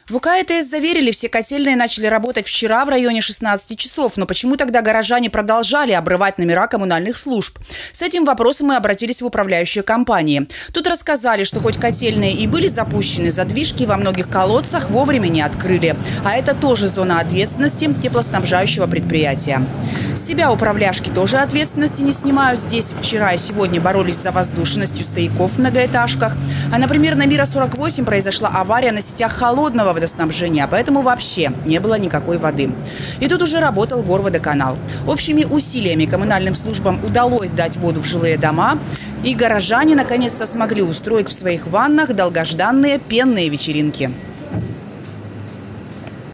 В УКТС заверили, все котельные начали работать вчера в районе 16 часов. Но почему тогда горожане продолжали обрывать номера коммунальных служб? С этим вопросом мы обратились в управляющие компании. Тут рассказали, что хоть котельные и были запущены, задвижки во многих колодцах вовремя не открыли. А это тоже зона ответственности теплоснабжающего предприятия. С себя управляшки тоже ответственности не снимают. Здесь вчера и сегодня боролись за воздушностью стояков в многоэтажках. А, например, на Мира 48 произошла авария на сетях холодного водоснабжения, поэтому вообще не было никакой воды. И тут уже работал горводоканал. Общими усилиями коммунальным службам удалось дать воду в жилые дома, и горожане наконец-то смогли устроить в своих ваннах долгожданные пенные вечеринки.